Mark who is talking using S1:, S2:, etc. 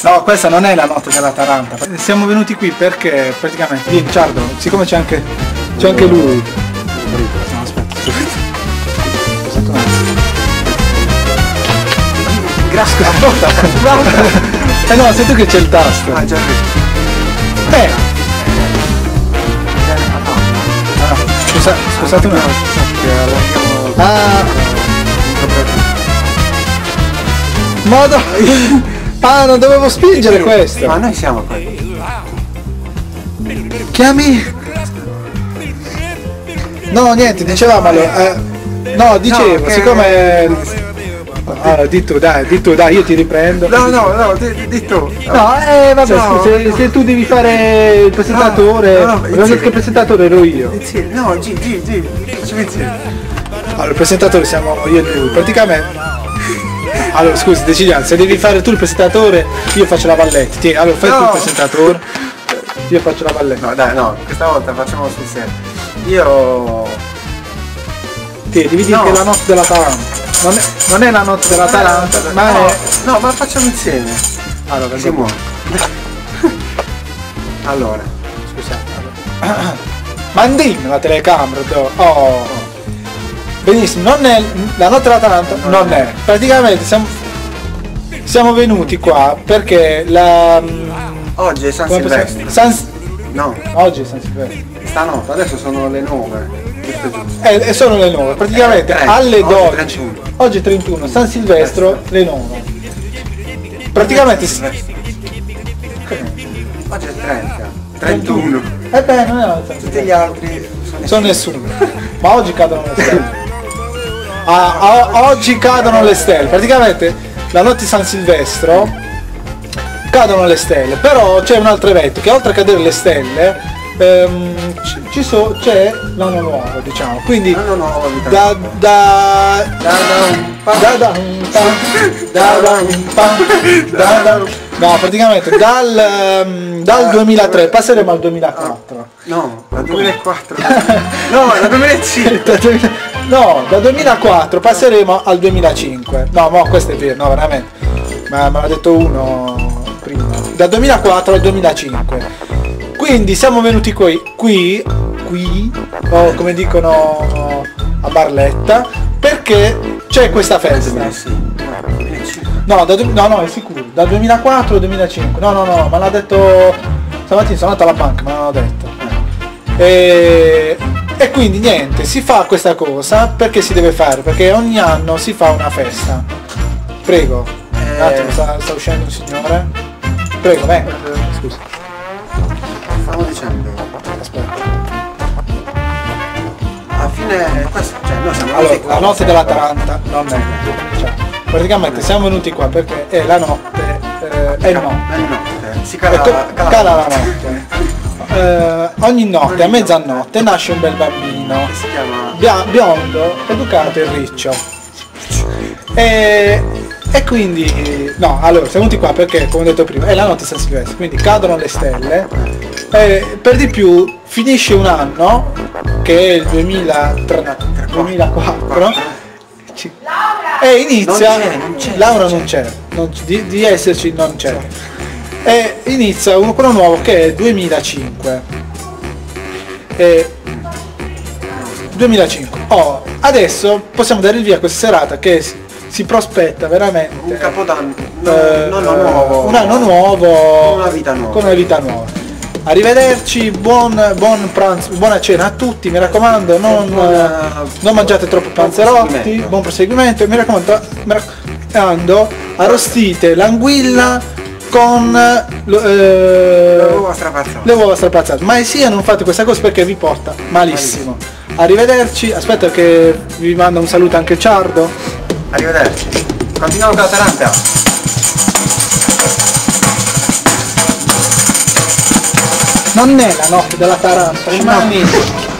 S1: No, questa non è la notte della Taranta. Siamo venuti qui perché praticamente lì in Ciardo, siccome c'è anche lui. No, aspetta. Sento un attimo.
S2: Grazie.
S1: Eh no, sei tu che c'è il tasto.
S2: Ah, già visto.
S1: Scusate un attimo. Modo. Ah, non dovevo spingere questo.
S2: Ma noi siamo qui.
S1: Chiami? No, niente, dicevamo allora. No, dicevo, siccome. Allora, di tu, dai, io ti riprendo.
S2: No, di tu.
S1: No, vabbè,
S2: No,
S1: se tu devi fare il presentatore,
S2: no,
S1: perché il presentatore ero io.
S2: Insieme. No, G, facciamo insieme.
S1: Allora, il presentatore siamo io e lui, praticamente. Allora, scusi, decidiamo, se devi fare tu il presentatore, io faccio la valletta. Tieni, allora fai tu il presentatore, io faccio la valletta.
S2: No, dai, no, questa volta facciamo sul serio. Io...
S1: Tieni, devi dire che è la notte della Taranta. Non è la notte della Taranta, ma è...
S2: No, ma facciamo insieme.
S1: Allora,
S2: Si muove. Allora,
S1: scusate. Allora. Mandino la telecamera, oh. Benissimo, non è la notte della Taranta, non è. Praticamente siamo venuti qua perché la...
S2: oggi è San Silvestro. No.
S1: Oggi è San Silvestro.
S2: Stanotte, adesso sono le 9.
S1: E sono le 9, praticamente
S2: 30,
S1: alle
S2: oggi
S1: 12.
S2: 31.
S1: Oggi è 31, San Silvestro le 9. Praticamente
S2: oggi è 30. 31.
S1: Beh, non è la San
S2: Tutti
S1: Silvestro.
S2: gli altri
S1: Sono nessuno. Ma oggi cadono le stelle. Oggi cadono le stelle. Praticamente la notte di San Silvestro cadono le stelle. Però c'è un altro evento che oltre a cadere le stelle c'è l'anno nuovo, diciamo. Quindi no, praticamente dal 2003 passeremo al 2004.
S2: No, dal 2004. No, dal 2005.
S1: No, dal 2004 passeremo al 2005. No, ma questo è vero, no, veramente. Ma me l'ha detto uno prima. Dal 2004 al 2005. Quindi siamo venuti qui, o come dicono a Barletta, perché c'è questa festa. No, è sicuro, dal 2004 al 2005. No, me l'ha detto stamattina, sono andato alla banca, me l'hanno detto. E quindi niente, si fa questa cosa perché si deve fare, perché ogni anno si fa una festa. Prego, un attimo, sta uscendo un signore. Prego, venga, scusa.
S2: Stavo dicendo,
S1: Aspetta.
S2: alla fine questo, cioè noi siamo
S1: Allora, la notte della Taranta non è. Cioè, praticamente siamo venuti qua perché è la notte. È notte.
S2: Si cala
S1: la notte. Ogni notte a mezzanotte nasce un bel bambino.
S2: Che si chiama
S1: biondo, educato e riccio. E quindi no, allora siamo venuti qua perché, come ho detto prima, è la notte di San Silvestro, quindi cadono le stelle. Per di più finisce un anno che è il 2004 e inizia. Laura non c'è, di esserci non c'è. E inizia quello nuovo che è il 2005. 2005. Adesso possiamo dare il via a questa serata che si prospetta veramente
S2: un capodanno, un
S1: anno nuovo,
S2: con una vita nuova.
S1: Arrivederci, buon pranzo, buona cena a tutti, mi raccomando, non mangiate troppo panzerotti, buon proseguimento, mi raccomando, arrostite l'anguilla con le uova strapazzate, ma sia non fate questa cosa perché vi porta malissimo. Arrivederci, aspetta che vi manda un saluto anche Ciardo.
S2: Arrivederci, continuiamo con la Taranta.
S1: Non è la notte della Taranta, rimani.